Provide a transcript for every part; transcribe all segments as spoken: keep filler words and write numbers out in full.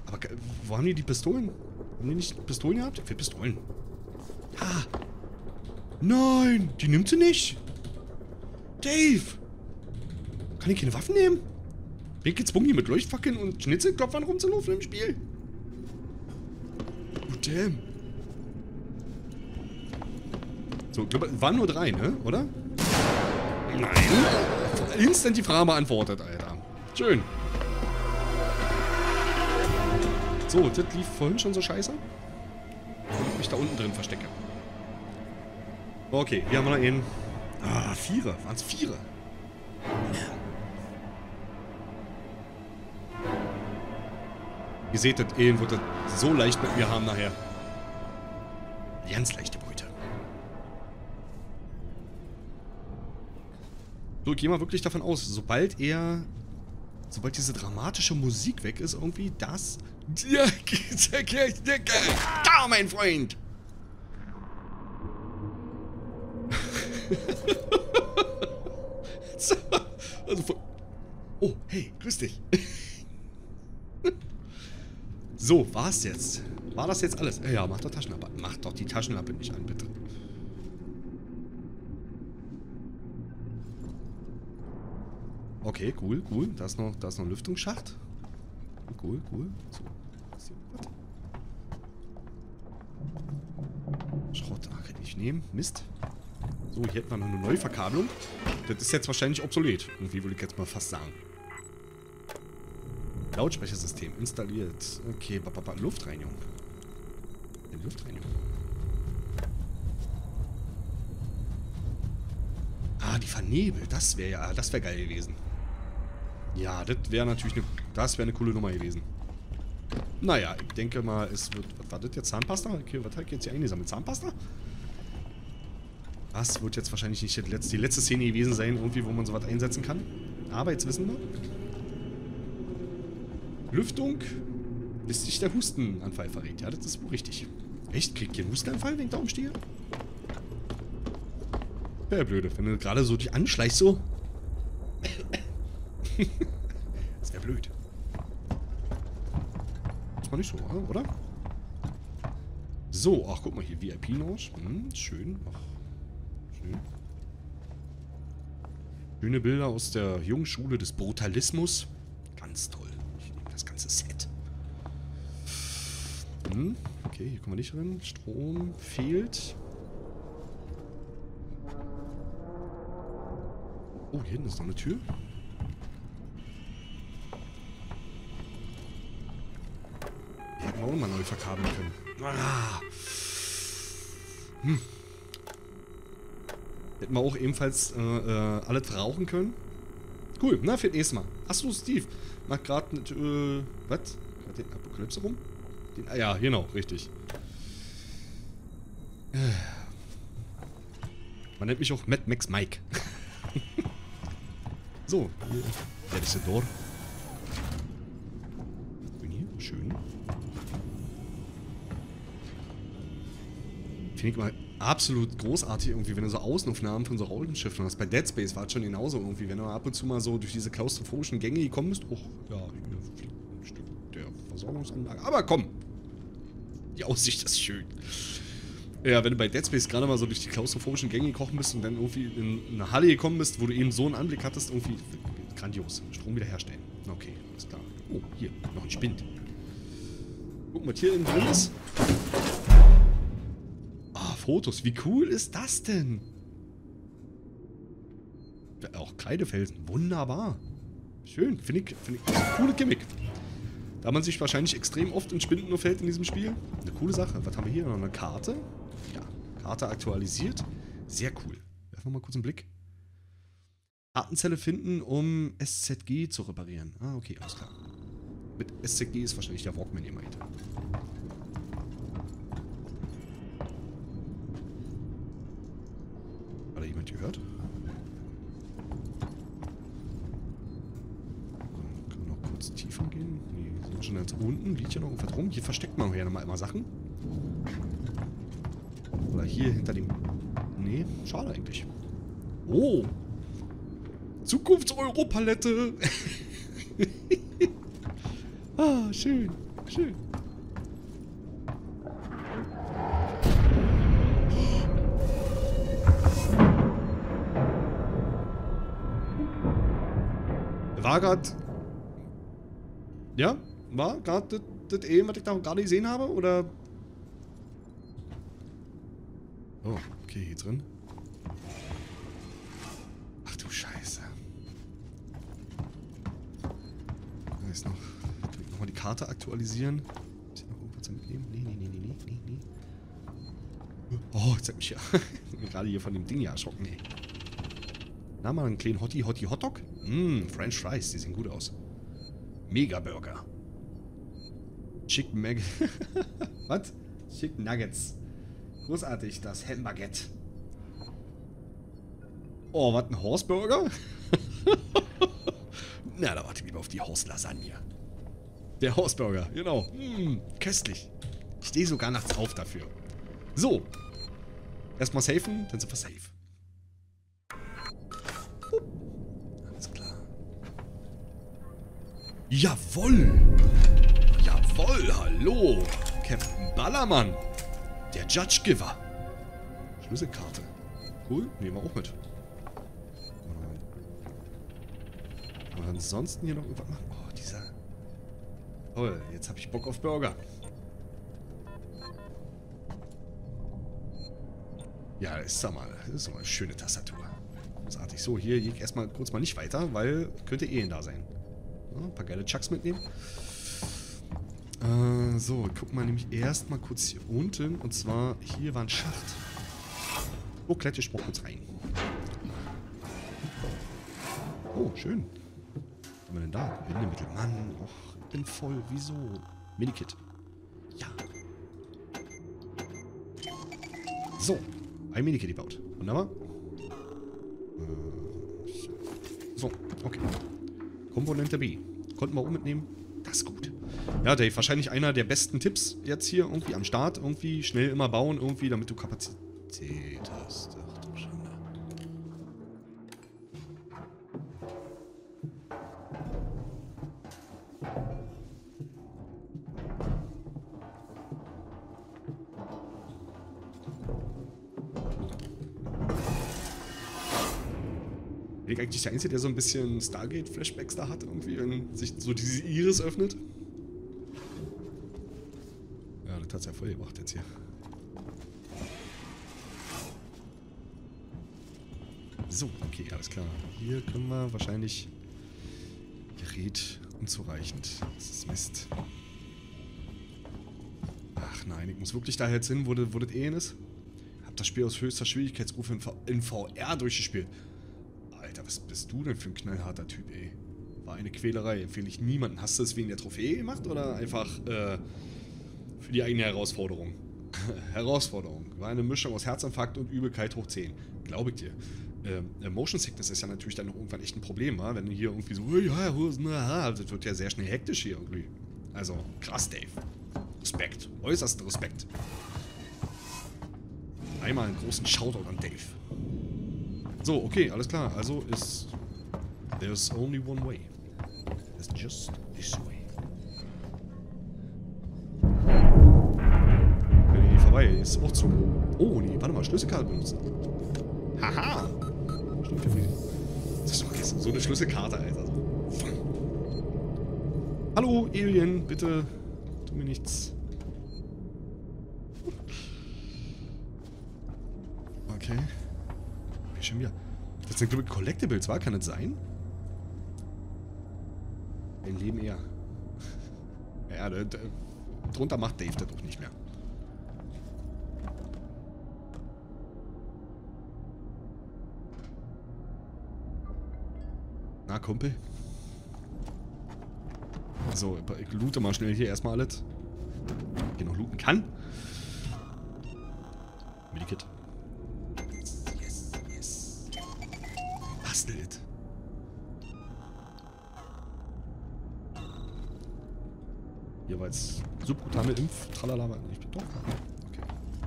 Aber wo haben die die Pistolen? Haben die nicht Pistolen gehabt? Für Pistolen. Ah. Nein, die nimmt sie nicht. Dave. Kann ich keine Waffen nehmen? Bin ich gezwungen, hier mit Leuchtfackeln und Schnitzelklopfern rumzulaufen im Spiel? Oh, damn. So, ich glaube, waren nur drei, ne? Oder? Nein. Instant die Frage beantwortet, Alter. Schön. So, das lief vorhin schon so scheiße. Und ich mich da unten drin verstecke. Okay, hier haben wir noch einen. Ah, Vierer. Waren es Vierer? Ihr seht, das Ehen wird das so leicht mit mir haben nachher. Ganz leichte Beute. So, ich gehe mal wirklich davon aus, sobald er... Sobald diese dramatische Musik weg ist, irgendwie das... Da, mein Freund! So, also, oh, hey, grüß dich. So, war's jetzt? War das jetzt alles? Ja, mach doch Taschenlampe. Mach doch die Taschenlampe nicht an, bitte. Okay, cool, cool. Da ist noch, da ist noch ein Lüftungsschacht. Cool, cool. So. Schrott, ah, kann ich nicht nehmen. Mist. So, hier hätten wir noch eine neue Verkabelung. Das ist jetzt wahrscheinlich obsolet. Irgendwie würde ich jetzt mal fast sagen. Lautsprechersystem installiert. Okay, ba, ba, ba. Luftreinigung. Die Luftreinigung. Ah, die vernebelt. Das wäre ja, das wäre geil gewesen. Ja, das wäre natürlich eine, das wäre eine coole Nummer gewesen. Naja, ich denke mal, es wird, was war das jetzt? Zahnpasta? Okay, was habe ich jetzt hier eingesammelt? Zahnpasta? Das wird jetzt wahrscheinlich nicht die letzte, die letzte Szene gewesen sein, irgendwie, wo man sowas einsetzen kann. Aber jetzt wissen wir. Lüftung, bis sich der Hustenanfall verrät. Ja, das ist wohl richtig. Echt? Kriegt ihr einen Hustenanfall, wenn ich da umstehe? Wäre blöde, wenn du gerade so dich anschleichst so. Das wäre blöd. Das war nicht so, oder? So, ach, guck mal hier, V I P-Lounge. Hm, schön. Ach, schön. Schöne Bilder aus der jungen Schule des Brutalismus. Ganz toll. Ich nehme das ganze Set. Hm, okay, hier kommen wir nicht rein. Strom fehlt. Oh, hier hinten ist noch eine Tür. Die hätten wir auch mal neu verkabeln können. Ah. Hm. Hätten wir auch ebenfalls äh, äh, alles rauchen können. Cool, na, für das nächste Mal. Achso, Steve. Macht gerade mit, äh, was? Gerade den Apokalypse rum? Den, ah, ja, genau, richtig. Man nennt mich auch Mad Max Mike. So, hier, der ist der Door. Und hier, schön. Finde ich mal absolut großartig irgendwie, wenn du so Außenaufnahmen von so Raumschiffen hast. Bei Dead Space war es schon genauso irgendwie, wenn du ab und zu mal so durch diese klaustrophobischen Gänge gekommen bist. Och, ja, hier fliegt ein Stück der Versorgungsanlage. Aber komm! Die Aussicht ist schön. Ja, wenn du bei Dead Space gerade mal so durch die klaustrophobischen Gänge gekochen bist und dann irgendwie in eine Halle gekommen bist, wo du eben so einen Anblick hattest, irgendwie grandios. Strom wiederherstellen. Okay, alles klar. Oh, hier, noch ein Spind. Gucken, was hier innen drin ist. Ah, Fotos. Wie cool ist das denn? Ja, auch Kreidefelsen. Wunderbar. Schön. Finde ich, finde ich ein cooles Gimmick. Da man sich wahrscheinlich extrem oft in Spinden nur fällt in diesem Spiel. Eine coole Sache. Was haben wir hier? Noch eine Karte. Ja, Karte aktualisiert. Sehr cool. Werfen wir mal kurz einen Blick. Kartenzelle finden, um S Z G zu reparieren. Ah, okay, alles klar. Mit S Z G ist wahrscheinlich der Walkman gemeint. Hat da jemand gehört? Können wir noch kurz tiefer gehen? Nee, sind schon ganz unten. Liegt hier noch irgendwas rum? Hier versteckt man ja nochmal immer Sachen. Oder hier hinter dem... Nee, schade eigentlich. Oh! Zukunfts-Europalette! Ah, schön. Schön. War gerade... Ja? War gerade das eben, was ich da gerade gesehen habe? Oder... Oh, okay, hier drin. Ach du Scheiße. Da ist noch... Nochmal die Karte aktualisieren. Muss ich noch irgendwas mitnehmen? Nee, nee, nee, nee, nee, nee, nee. Oh, jetzt hat mich ja... gerade hier von dem Ding ja erschrocken, ey. Na, mal einen kleinen Hottie, Hottie, Hotdog. Mmm, French Fries, die sehen gut aus. Mega Burger. Chicken Mag... Was? Chicken Nuggets. Großartig, das Hamburgette. Oh, was, ein Horseburger? Na, da warte ich lieber auf die Horse-Lasagne. Der Horseburger, genau. Mmh, köstlich. Ich stehe sogar nachts auf dafür. So. Erstmal safen, dann sind wir safe. Alles klar. Jawoll! Jawoll, hallo! Captain Ballermann! Der Judge Giver! Schlüsselkarte. Cool, nehmen wir auch mit. Aber ansonsten hier noch irgendwas machen. Oh, dieser... Toll, jetzt habe ich Bock auf Burger. Ja, das ist doch mal, das ist doch mal eine schöne Tastatur. Großartig. So, hier gehe ich erstmal kurz mal nicht weiter, weil könnte eh da sein. Ja, ein paar geile Chucks mitnehmen. Äh, so, gucken wir nämlich erstmal kurz hier unten. Und zwar, hier war ein Schacht. Oh, kletter ich mal kurz rein. Oh, schön. Was haben wir denn da? Bindemittel. Mann, och, ich bin voll. Wieso? Medikit. Ja. So, ein Medikit gebaut. Wunderbar. So, okay. Komponente B. Konnten wir auch mitnehmen. Das ist gut. Ja, Dave, wahrscheinlich einer der besten Tipps jetzt hier irgendwie am Start. Irgendwie schnell immer bauen, irgendwie, damit du Kapazität hast. Ach du Schande. Bin ich eigentlich der Einzige, der so ein bisschen Stargate-Flashbacks da hat, irgendwie, wenn sich so diese Iris öffnet? Ja, das hat es ja voll gemacht jetzt hier. So, okay, alles klar. Hier können wir wahrscheinlich... Gerät unzureichend. Das ist Mist. Ach nein, ich muss wirklich da jetzt hin, wo das, wo das eh ist. Hab das Spiel aus höchster Schwierigkeitsstufe in, in V R durchgespielt. Alter, was bist du denn für ein knallharter Typ, ey? War eine Quälerei, empfehle ich niemanden. Hast du das wegen der Trophäe gemacht oder einfach äh, für die eigene Herausforderung? Herausforderung. War eine Mischung aus Herzinfarkt und Übelkeit hoch zehn. Glaube ich dir. Ähm, Motion Sickness ist ja natürlich dann noch irgendwann echt ein Problem, wa? Wenn du hier irgendwie so, ja, das wird ja sehr schnell hektisch hier irgendwie. Also, krass, Dave. Respekt. Äußersten Respekt. Einmal einen großen Shoutout an Dave. So, okay, alles klar. Also ist... There's only one way. It's just this way. Okay, hier vorbei. Ist auch zu... Oh, nee, warte mal. Schlüsselkarte benutzen. Haha! Stimmt, das ist doch vergessen. So eine Schlüsselkarte, Alter. Hallo, Alien. Bitte tu mir nichts. Okay. Okay, schon wieder. Das sind, glaube ich, Collectibles, war? Kann das sein? Ein Leben eher. Ja, da, da, drunter macht Dave das doch nicht mehr. Na, Kumpel. So, ich loote mal schnell hier erstmal alles. Ich noch looten kann. Medikit. Yes, yes. Bastelt. Hier war jetzt subkutane Impf. Tralala. Ich bin doch. Okay.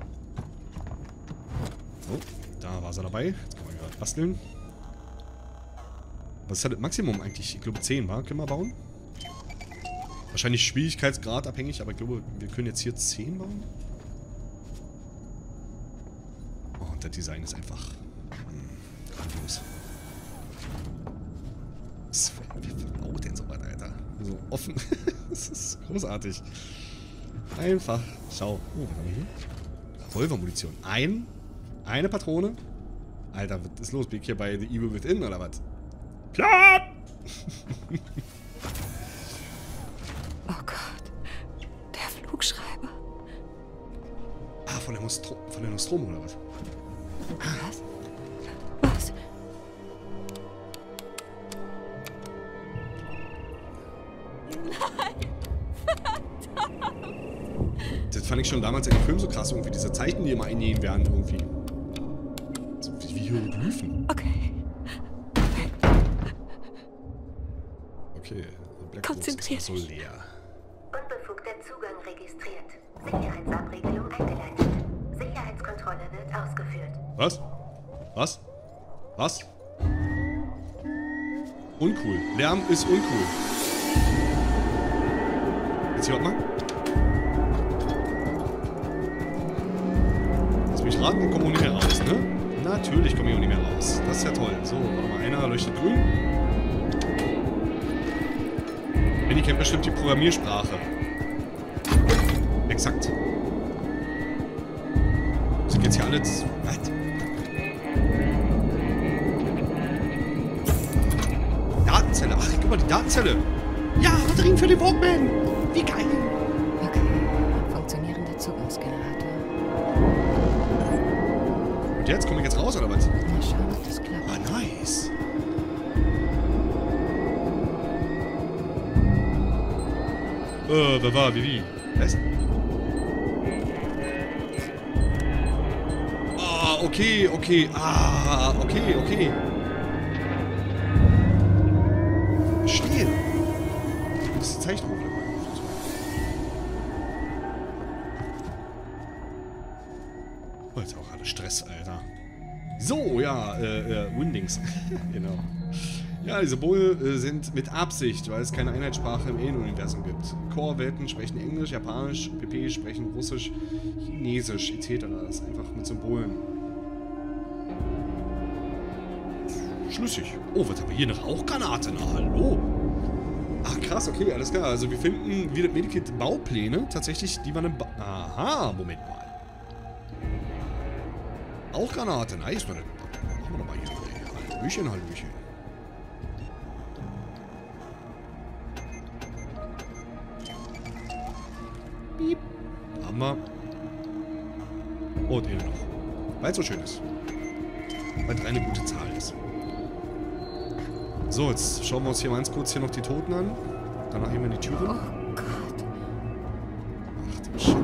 So, da war sie dabei. Jetzt können wir gerade basteln. Was ist halt das Maximum eigentlich? Ich glaube zehn, war? Können wir bauen? Wahrscheinlich Schwierigkeitsgrad abhängig, aber ich glaube, wir können jetzt hier zehn bauen. Oh, und das Design ist einfach hm, grandios. Was, wie baut denn so was, Alter? So offen. Das ist großartig. Einfach. Schau. Oh, was haben wir hier? Revolvermunition. Ein, eine Patrone. Alter, was ist los? Bin ich hier bei The Evil Within oder was? Plan! Oh Gott. Der Flugschreiber. Ah, von der, Nostro von der Nostromo oder was? Was? Was? Das fand ich schon damals in dem Film so krass, irgendwie diese Zeichen, die immer einnähen werden, irgendwie. So wie, wie Hieroglyphen. Okay. Okay, Black Konzentrier ist so dich. leer. Unbefugter Zugang registriert. Sicherheitsabregelung eingeleitet. Sicherheitskontrolle wird ausgeführt. Was? Was? Was? Uncool. Lärm ist uncool. Jetzt hier, warte mal. Lass mich raten, dann kommen wir nicht mehr raus, ne? Natürlich kommen wir auch nicht mehr raus. Das ist ja toll. So, warte mal, einer leuchtet grün. Benny kennt bestimmt die Programmiersprache. Exakt. Sind jetzt hier alle... Was? Datenzelle. Ach, guck mal, die Datenzelle. Ja, Batterien für den Walkman. Wie geil. Okay. Funktionierender Zugangsgenerator. Und jetzt? Komme ich jetzt raus, oder was? Mal schauen, ob das klappt. Ah, nice. Äh, wer war, wie, wie? Was? Ah, okay, okay. Ah, okay, okay. Stehen. Das ist die Zeichnung. Oh, jetzt auch alles Stress, Alter. So, ja, äh, äh, Windings. Genau. Ja, diese Bull äh, sind mit Absicht, weil es keine Einheitssprache im Alien-Universum gibt. Core-Welten sprechen Englisch, Japanisch, P P sprechen Russisch, Chinesisch et cetera. Das ist einfach mit Symbolen. Schlüssig. Oh, was haben wir hier? Eine Rauchgranate? Na, hallo. Ach, krass, okay, alles klar. Also wir finden wieder Medikit-Baupläne. Tatsächlich, die waren im ba Aha, Moment mal. Rauchgranate, nice. Machen wir doch mal hier. Hallöchen, Hallöchen. Piep. Haben wir. Und eine noch. Weil es so schön ist. Weil drei eine gute Zahl ist. So, jetzt schauen wir uns hier ganz kurz hier noch die Toten an. Danach gehen wir in die Türe. Oh Gott. Ach du Schande.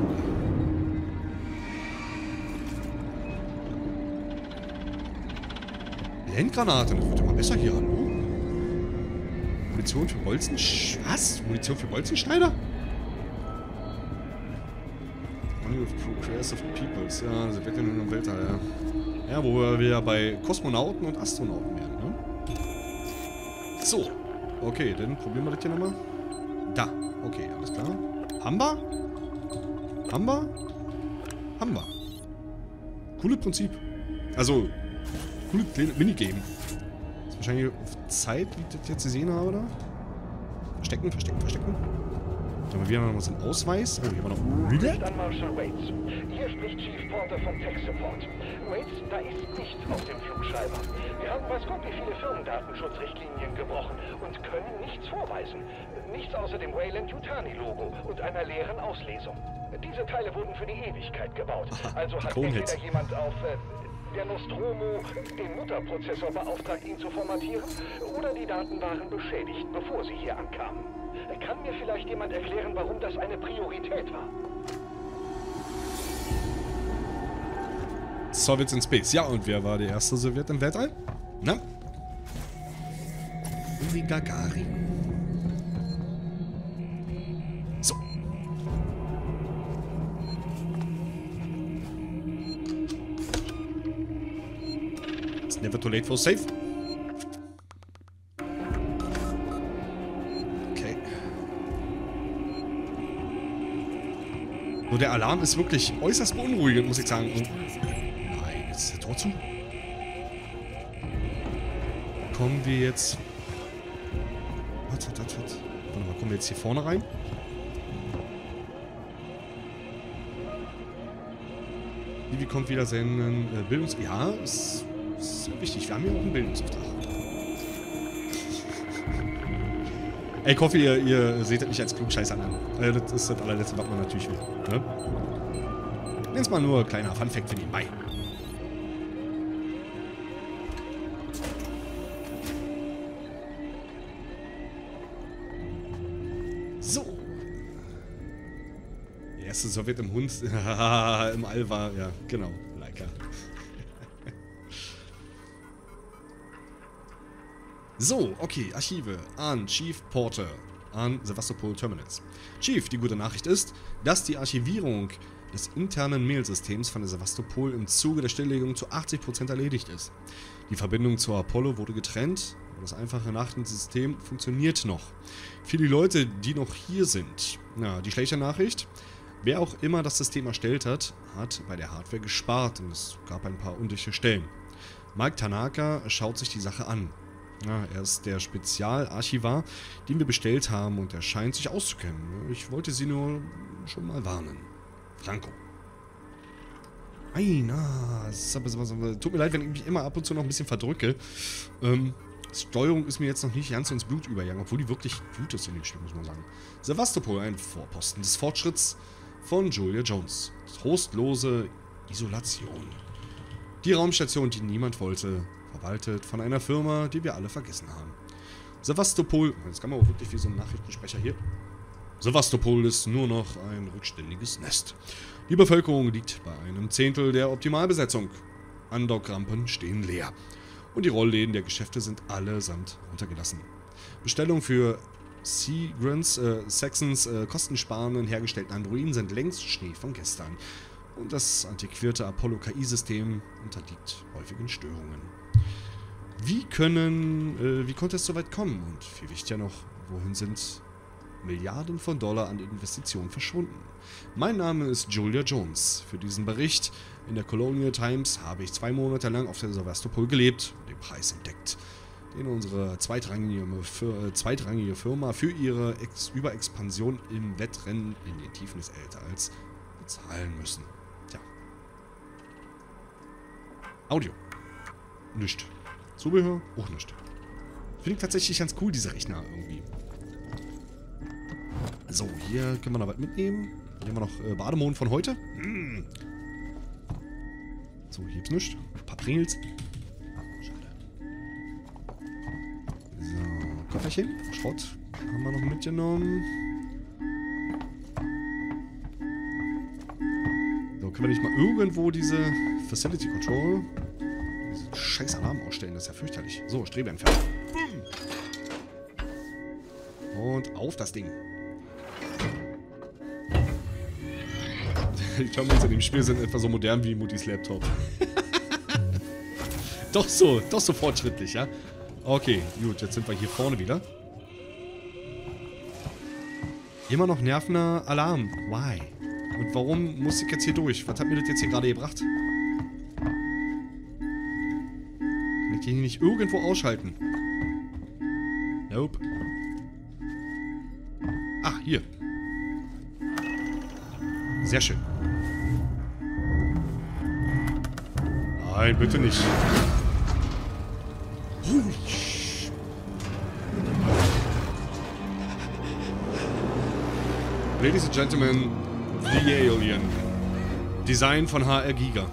Blendgranate, das wird immer besser hier, hallo? Munition für Bolzen... Was? Munition für Bolzenschneider? Money with Progressive Peoples. Ja, sie weckeln in der Weltall, ja. Ja, wo wir wieder bei Kosmonauten und Astronauten werden, ne? So. Okay, dann probieren wir das hier nochmal. Da. Okay, alles klar. Haben wir? Haben wir? Haben wir. Cooles Prinzip. Also, cooles Minigame. Das ist wahrscheinlich auf Zeit, wie ich das jetzt gesehen habe, oder? Verstecken, verstecken, verstecken. Dann haben wir wieder noch unseren Ausweis. Oh, hier war noch Müde. Dann Marshal Waits. Hier spricht Chief Porter vom Tech Support. Waits, da ist nichts auf dem Flugschreiber. Wir haben weiß Gott wie viele Firmendatenschutzrichtlinien gebrochen und können nichts vorweisen. Nichts außer dem Weyland-Yutani-Logo und einer leeren Auslesung. Diese Teile wurden für die Ewigkeit gebaut. Also hat entweder jemand auf äh, der Nostromo den Mutterprozessor beauftragt, ihn zu formatieren, oder die Daten waren beschädigt, bevor sie hier ankamen. Kann mir vielleicht jemand erklären, warum das eine Priorität war? Sowjets in Space. Ja, und wer war der erste Sowjet im Weltall? Na? Yuri Gagarin. So. It's never too late for safe. Okay. Nur der Alarm ist wirklich äußerst beunruhigend, muss ich sagen. Und nein, jetzt ist der Tor zu. Kommen wir jetzt... Was, was, was, was? Warte mal, kommen wir jetzt hier vorne rein? Wie kommt wieder sein äh, Bildungs... Ja, ist, ist wichtig. Wir haben hier auch einen Bildungsauftrag. Ey, ich hoffe, ihr, ihr seht das nicht als Klugscheißer an. Äh, das ist das allerletzte, was man natürlich will. Ne? Jetzt mal nur ein kleiner Funfact für nebenbei. So. Der erste Sowjet im Hund. Im All war, ja, genau. Leica. So, okay, Archive an Chief Porter an Sevastopol Terminals. Chief, die gute Nachricht ist, dass die Archivierung des internen Mailsystems von der Sevastopol im Zuge der Stilllegung zu achtzig Prozent erledigt ist. Die Verbindung zur Apollo wurde getrennt, aber das einfache Nachrichtensystem funktioniert noch. Für die Leute, die noch hier sind, na, die schlechte Nachricht, wer auch immer das System erstellt hat, hat bei der Hardware gespart und es gab ein paar undichte Stellen. Mike Tanaka schaut sich die Sache an. Ja, er ist der Spezialarchivar, den wir bestellt haben und er scheint sich auszukennen. Ich wollte Sie nur schon mal warnen. Franco. Ei, na, tut mir leid, wenn ich mich immer ab und zu noch ein bisschen verdrücke. Ähm, Steuerung ist mir jetzt noch nicht ganz ins Blut übergegangen, obwohl die wirklich gut ist in dem Spiel, muss man sagen. Sevastopol, ein Vorposten des Fortschritts von Julia Jones. Trostlose Isolation. Die Raumstation, die niemand wollte, verwaltet von einer Firma, die wir alle vergessen haben. Sevastopol, jetzt kann man auch wirklich wie so ein Nachrichtensprecher hier. Sevastopol ist nur noch ein rückständiges Nest. Die Bevölkerung liegt bei einem Zehntel der Optimalbesetzung. Andockrampen stehen leer. Und die Rollläden der Geschäfte sind allesamt runtergelassen. Bestellungen für Seagrants, äh, Saxons äh, kostensparenden hergestellten Androiden sind längst Schnee von gestern. Und das antiquierte Apollo-K I-System unterliegt häufigen Störungen. Wie können, äh, wie konnte es so weit kommen? Und viel wichtiger noch, wohin sind Milliarden von Dollar an Investitionen verschwunden? Mein Name ist Julia Jones. Für diesen Bericht in der Colonial Times habe ich zwei Monate lang auf der Sevastopol gelebt und den Preis entdeckt, den unsere zweitrangige, für, zweitrangige Firma für ihre Ex Überexpansion im Wettrennen in den Tiefen des Älterals bezahlen müssen. Tja. Audio. Nicht. Zubehör? Auch nicht. Finde ich tatsächlich ganz cool, diese Rechner irgendwie. So, hier können wir noch was mitnehmen. Hier haben wir noch äh, Bademohn von heute. Mm. So, hier gibt's nichts. Ein paar Pringles. Schade. So, Kofferchen. Schrott haben wir noch mitgenommen. So, können wir nicht mal irgendwo diese Facility Control, diese scheiß Alarm ausstellen? Das ist ja fürchterlich. So, Strebe entfernen. Und auf das Ding. Die Terminals in dem Spiel sind etwa so modern wie Muttis Laptop. Doch so, doch so fortschrittlich, ja? Okay, gut, jetzt sind wir hier vorne wieder. Immer noch nervender Alarm. Why? Und warum muss ich jetzt hier durch? Was hat mir das jetzt hier gerade gebracht? Kann ich den hier nicht irgendwo ausschalten? Nope. Ach, hier. Sehr schön. Nein, bitte nicht. Holy sh... Ladies and Gentlemen, The Alien. Design von H R Giga.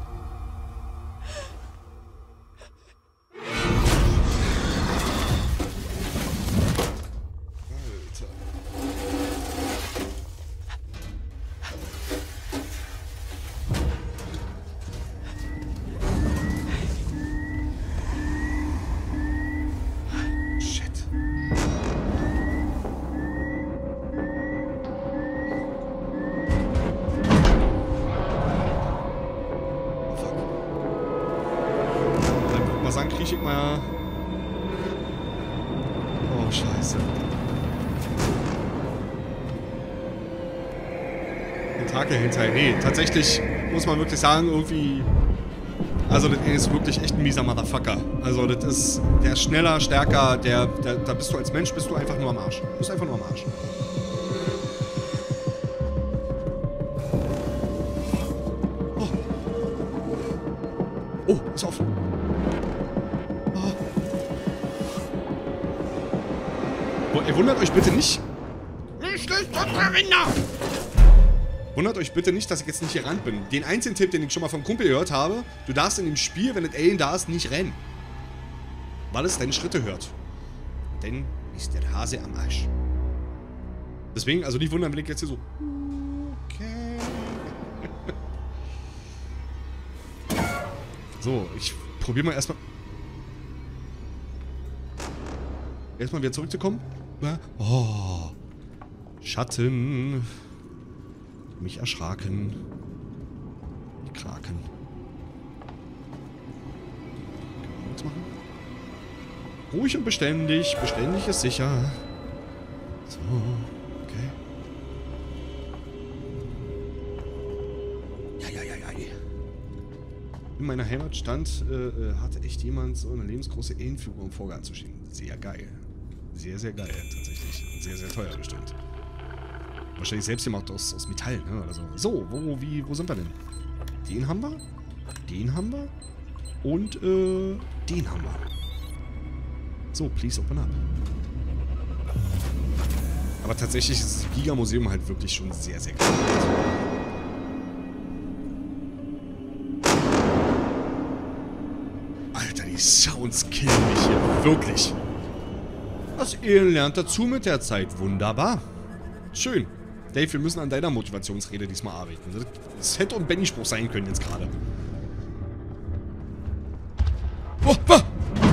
Sagen, kriege ich mal... Oh, scheiße. Tentakel-Hentai. Nee, tatsächlich muss man wirklich sagen, irgendwie... Also, das ist wirklich echt ein mieser Motherfucker. Also, das ist... Der ist schneller, stärker, der, der... Da bist du als Mensch, bist du einfach nur am Arsch. Du bist einfach nur am Arsch. Oh. Oh, ist offen. Oh. Oh, ihr wundert euch bitte nicht... Wundert euch bitte nicht, dass ich jetzt nicht gerannt bin. Den einzigen Tipp, den ich schon mal vom Kumpel gehört habe, du darfst in dem Spiel, wenn das Alien da ist, nicht rennen. Weil es deine Schritte hört. Denn ist der Hase am Arsch. Deswegen, also nicht wundern, wenn ich jetzt hier so... Okay. So, ich probiere mal erstmal... Erstmal wieder zurückzukommen. Oh. Schatten. Mich erschraken. Die Kraken. Können wir nichts machen? Ruhig und beständig. Beständig ist sicher. So, okay. Ja, ja, ja, ja. In meiner Heimat stand, äh, hatte echt jemand so eine lebensgroße Alienfigur im Vorgarten zu stehen. Sehr geil. Sehr, sehr geil, tatsächlich. Sehr, sehr teuer bestimmt. Wahrscheinlich selbst gemacht aus, aus Metall, ne? Oder so. So, wo, wie, wo sind wir denn? Den haben wir. Den haben wir. Und, äh, den haben wir. So, please open up. Aber tatsächlich ist das Giga-Museum halt wirklich schon sehr, sehr geil. Alter, die Sounds killen mich hier. Wirklich. Das Alien lernt dazu mit der Zeit. Wunderbar. Schön. Dave, wir müssen an deiner Motivationsrede diesmal arbeiten. Das hätte ein Benny-Spruch sein können jetzt gerade. Oh, ah!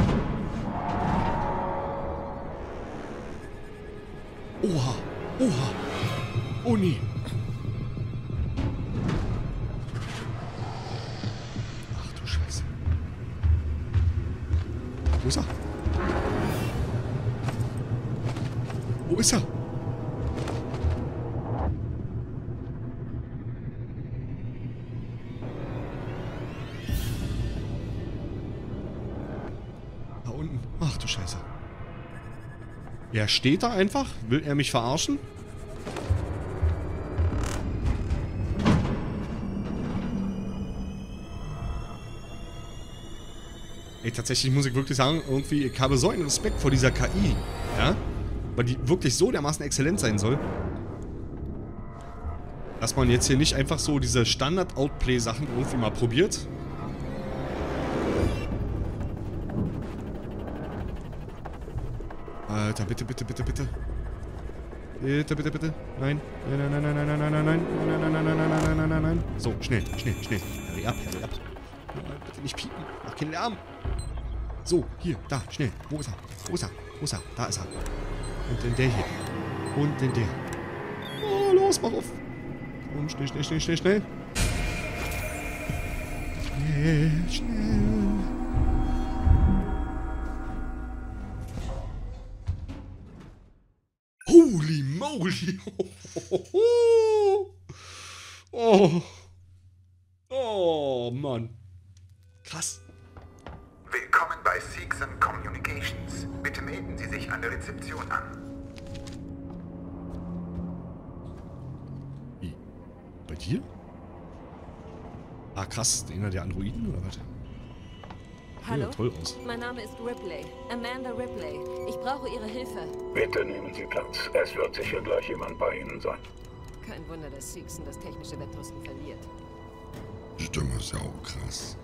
Oha. Oha. Oh nee. Ach du Scheiße. Wo ist er? Wo ist er? Da unten. Ach du Scheiße. Er steht da einfach? Will er mich verarschen? Ey, tatsächlich muss ich wirklich sagen, irgendwie, ich habe so einen Respekt vor dieser K I. Ja? Weil die wirklich so dermaßen exzellent sein soll. Dass man jetzt hier nicht einfach so diese Standard-Outplay-Sachen irgendwie mal probiert. Alter, bitte, bitte, bitte, bitte. Bitte, bitte, bitte. Nein. Nein, nein, nein, nein, nein, nein, nein, nein, nein, nein, nein, nein, nein, nein, nein, nein, nein. So, schnell, schnell, schnell. Hurry up, hurry up. Bitte nicht piepen. Mach keinen Lärm. So, hier, da, schnell. Wo ist er? Wo ist er? Wo ist er? Da ist er. Und dann der hier. Und dann der. Oh, los, mach auf. Und schnell, schnell, schnell, schnell, schnell. Schnell, schnell. Holy moly. Oh. Oh, Mann. Krass. Willkommen bei Seegson Communications. Bitte melden Sie sich an der Rezeption an. Wie? Bei dir? Ah, krass. Einer der Androiden oder was? Hallo? Ja, toll aus. Mein Name ist Ripley. Amanda Ripley. Ich brauche Ihre Hilfe. Bitte nehmen Sie Platz. Es wird sicher gleich jemand bei Ihnen sein. Kein Wunder, dass Seegson das technische Wettrüsten verliert. Stimme ist ja auch krass.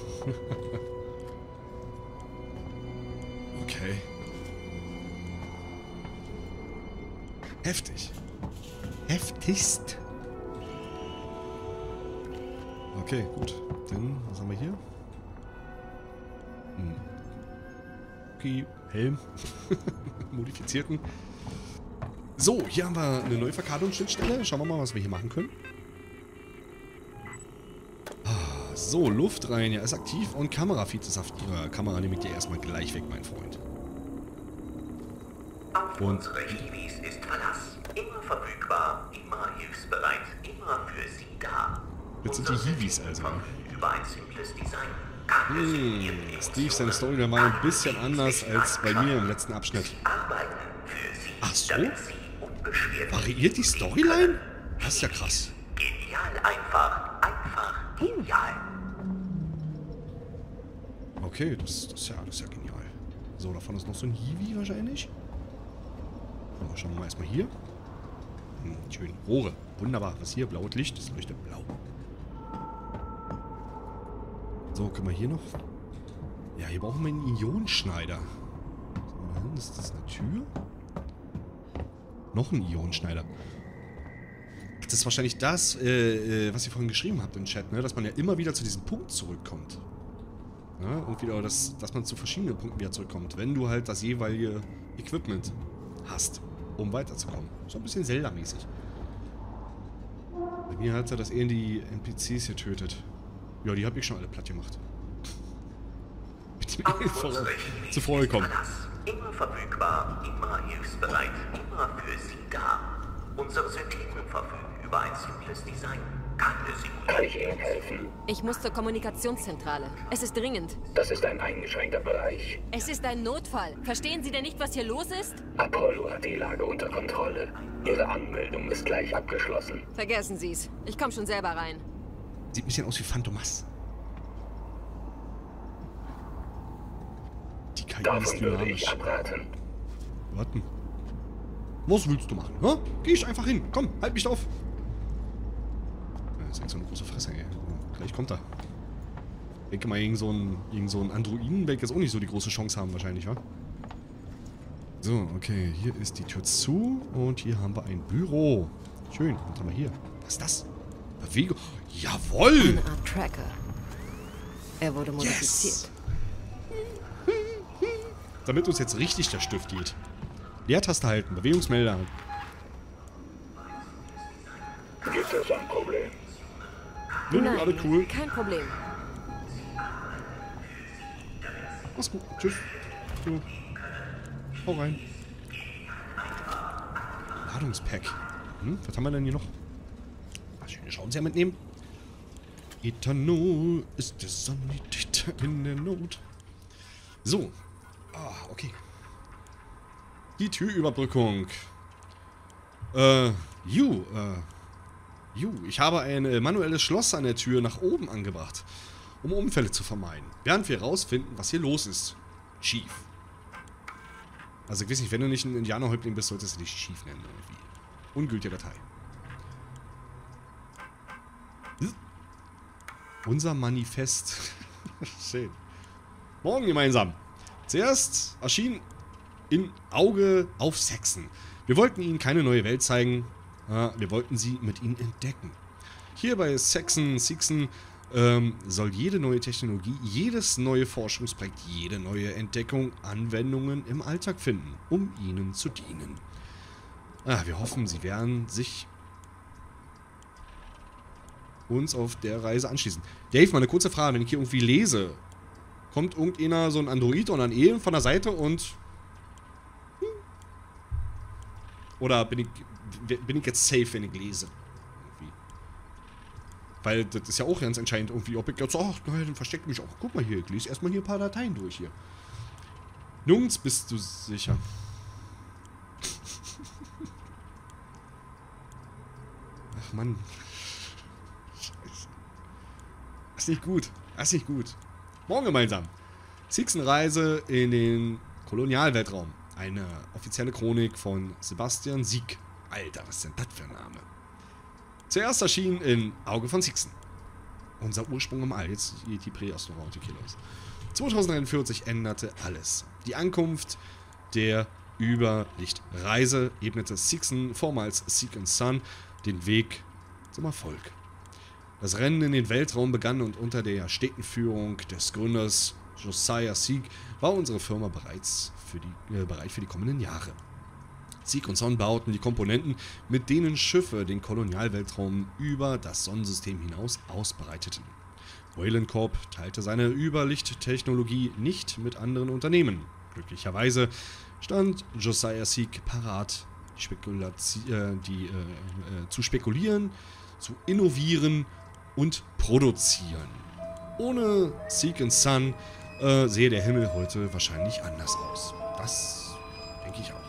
Okay. Heftig. Heftigst. Okay, gut. Dann, was haben wir hier? Hm. Okay, Helm. Modifizierten. So, hier haben wir eine Neuverkartungsschnittstelle. Schauen wir mal, was wir hier machen können. Ah, so, Luft rein. Ja, ist aktiv. Und Kamerafeed ist auf Ihrer Kamera. Nehme ich dir erstmal gleich weg, mein Freund. Auf unsere Hiwis ist Verlass. Immer verfügbar, immer hilfsbereit, immer für Das sind die Hiwis also. Über ein simples Design. Hm, Steve, seine Story war mal ein bisschen anders als bei mir im letzten Abschnitt. Arbeiten für Sie, Ach so? damit Sie unbeschwert. Variiert die Storyline? Das ist ja krass. Genial, einfach, einfach genial. Okay, das, das, ist ja, das ist ja genial. So, davon ist noch so ein Hiwi wahrscheinlich. So, schauen wir mal erstmal hier. Hm, schön. Rohre. Wunderbar. Was hier? Blaues Licht. Das leuchtet blau. So, können wir hier noch... Ja, hier brauchen wir einen Ionenschneider. So, ist das eine Tür? Noch ein Ionenschneider. Das ist wahrscheinlich das, äh, äh, was ihr vorhin geschrieben habt im Chat, ne? Dass man ja immer wieder zu diesem Punkt zurückkommt. Ja, und wieder, dass, dass man zu verschiedenen Punkten wieder zurückkommt, wenn du halt das jeweilige Equipment hast, um weiterzukommen. So ein bisschen Zelda-mäßig. Bei mir hat er das eher die N P Cs getötet. Ja, die habe ich schon alle platt gemacht. Mit dem eh zuvor gekommen. Immer verfügbar, immer hilfsbereit, immer für Sie da. Unsere Syntheten verfügen über ein simples Design. Keine Kann ich Ihnen helfen? Ich muss zur Kommunikationszentrale. Es ist dringend. Das ist ein eingeschränkter Bereich. Es ist ein Notfall. Verstehen Sie denn nicht, was hier los ist? Apollo hat die Lage unter Kontrolle. Ihre Anmeldung ist gleich abgeschlossen. Vergessen Sie es. Ich komme schon selber rein. Sieht ein bisschen aus wie Phantomas. Die K I ist Davon würde ich dynamisch. abraten. Warten. Was willst du machen? Hä? Geh ich einfach hin. Komm, halt mich drauf. Das ist echt so eine große Fresse, ey. Gleich kommt er. Ich denke mal, irgend so ein, irgend so ein Androiden wird jetzt auch nicht so die große Chance haben, wahrscheinlich, wa? So, okay. Hier ist die Tür zu. Und hier haben wir ein Büro. Schön. Was haben wir hier? Was ist das? Bewegung. Jawohl! Eine Art Tracker. Er wurde modifiziert. Yes. Damit uns jetzt richtig der Stift geht. Leertaste halten. Bewegungsmelder. Gibt es ein Problem? Nö, nö, alle cool. Kein Problem. Mach's gut. Tschüss. So. Hau rein. Ladungspack. Hm, was haben wir denn hier noch? Ah, schöne Schraubenzieher mitnehmen. Ethanol ist der Sanitäter in der Not. So. Ah, okay. Die Türüberbrückung. Äh, you, äh, you. Ich habe ein äh, manuelles Schloss an der Tür nach oben angebracht, um Unfälle zu vermeiden. Während wir herausfinden, was hier los ist. Chief. Also ich weiß nicht, wenn du nicht ein Indianerhäuptling bist, solltest du dich Chief nennen irgendwie. Ungültige Datei. Hm. Unser Manifest. Schön. Morgen gemeinsam. Zuerst erschien in Auge auf Sexen. Wir wollten ihnen keine neue Welt zeigen, wir wollten sie mit ihnen entdecken. Hier bei Sexen, Sixen ähm, soll jede neue Technologie, jedes neue Forschungsprojekt, jede neue Entdeckung Anwendungen im Alltag finden, um ihnen zu dienen. Ah, wir hoffen, sie werden sich uns auf der Reise anschließen. Dave, mal eine kurze Frage, wenn ich hier irgendwie lese, kommt irgendeiner, so ein Android oder ein E von der Seite und... Oder bin ich, bin ich jetzt safe, wenn ich lese? Irgendwie. Weil das ist ja auch ganz entscheidend irgendwie, ob ich jetzt, ach nein, dann versteckt mich auch. Guck mal hier, ich lese erstmal hier ein paar Dateien durch hier. Jungs, bist du sicher? Ach Mann. Scheiße. Das ist nicht gut. Das ist nicht gut. Morgen gemeinsam. Sixen-Reise in den Kolonialweltraum. Eine offizielle Chronik von Sebastian Sieg. Alter, was ist denn das für ein Name? Zuerst erschien in Auge von Sixen. Unser Ursprung im All. Jetzt geht die Präastronautik hier los. zweitausendeinundvierzig änderte alles. Die Ankunft der Überlichtreise ebnete Sixen, vormals Seek and Sun, den Weg zum Erfolg. Das Rennen in den Weltraum begann und unter der steten Führung des Gründers Josiah Sieg war unsere Firma bereits für die, äh, bereit für die kommenden Jahre. Sieg und Son bauten die Komponenten, mit denen Schiffe den Kolonialweltraum über das Sonnensystem hinaus ausbreiteten. Weyland Corp teilte seine Überlichttechnologie nicht mit anderen Unternehmen. Glücklicherweise stand Josiah Sieg parat, die Spekulati- äh, die, äh, äh, zu spekulieren, zu innovieren und produzieren. Ohne Seek and Sun äh, sehe der Himmel heute wahrscheinlich anders aus. Das denke ich auch.